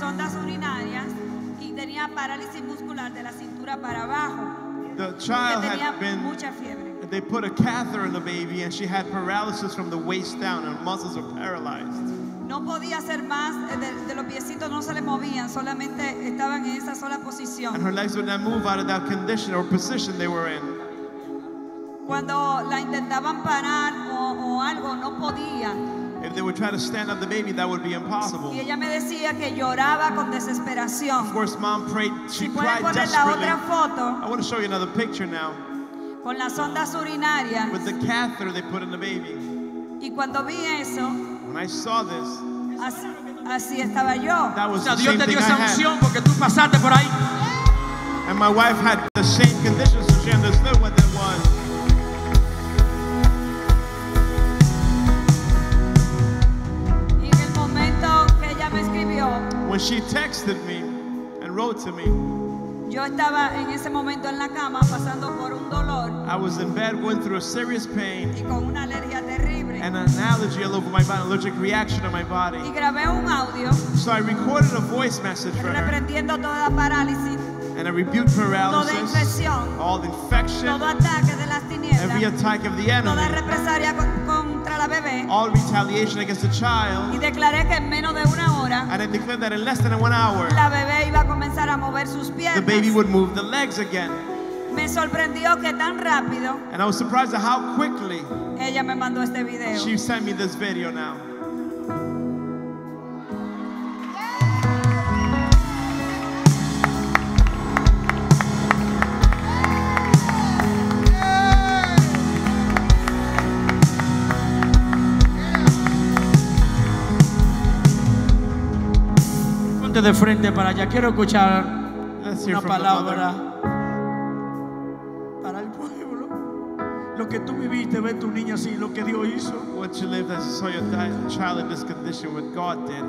sondas urinarias y tenía parálisis muscular de la cintura para abajo. The child tenía had been, mucha fiebre. they put a catheter in the baby and she had paralysis from the waist down. Her muscles were paralyzed. No podía hacer más, de los piecitos no se le movían, solamente estaban en esa sola And posición. her legs would not move out of that condition or position they were in. Cuando la intentaban parar o algo, no podía. If they would try to stand up the baby, that would be impossible. Y ella me decía que lloraba con desesperación. Of course, mom prayed. She Si pueden cried poner la desperately. otra foto I want to show you another picture now con las ondas urinarias. with the catheter they put in the baby. Y cuando vi eso, When I saw this, así estaba yo. that was O sea, the Dios same te thing dio I esa had. unción porque tú pasaste por ahí. And my wife had the same condition, so she understood what that was. Y en el momento que ella me escribió, When she texted me and wrote to me, yo estaba en ese momento en la cama pasando por un dolor I was in bed going through a serious pain y con una alergia terrible. and an allergy all over my body, an allergic reaction in my body. Y grabé un audio So I recorded a voice message for her reprendiendo toda parálisis, and I rebuked toda paralysis, infección, all infection, todo ataque de las every tinieblas, attack of the toda enemy, represalia contra la bebé. all retaliation against the Y child. declaré que en menos de una hora And I declared that in less than 1 hour, la bebé iba a comenzar a mover sus the piernas. baby would move the legs again. Me sorprendió que tan rápido And I was surprised at how quickly ella me mandó este video. she sent me this video now. Ponte de frente para allá. Quiero escuchar Let's hear una from the palabra mother. para el pueblo. Lo que tú viviste, ve tu niña así, lo que Dios hizo. What you lived as you saw your child in this condition, what God did.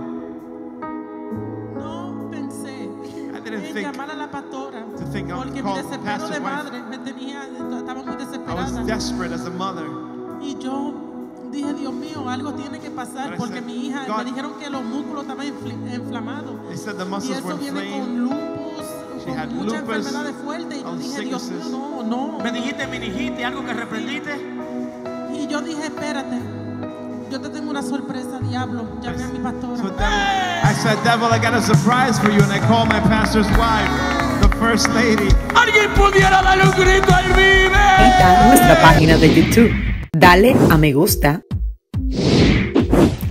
No pensé I didn't en think llamar a la pastora to think of porque mi call desespero pastor's de wife. madre me tenía, estaba muy I was desesperada desperate as a mother. y yo dije, Dios mío, algo tiene que pasar But I porque said, mi hija, God- me dijeron que los músculos estaban inflamados They said the y muscles were eso viene inflamed. con lupus, She had con muchas lupus, enfermedades fuertes y yo all dije, Dios sicknesses. mío, no. Me dijiste, algo que reprendiste. Y yo dije, espérate, yo te tengo una sorpresa, diablo. Llamé a mi pastora. So I said, devil, I got a surprise for you. And I called my pastor's wife, the first lady. Alguien pudiera darle un grito al vive. Visita nuestra página de YouTube. Dale a me gusta.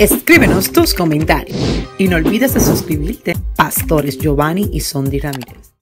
Escríbenos tus comentarios. Y no olvides de suscribirte. Pastores Giovanni y Sondi Ramírez.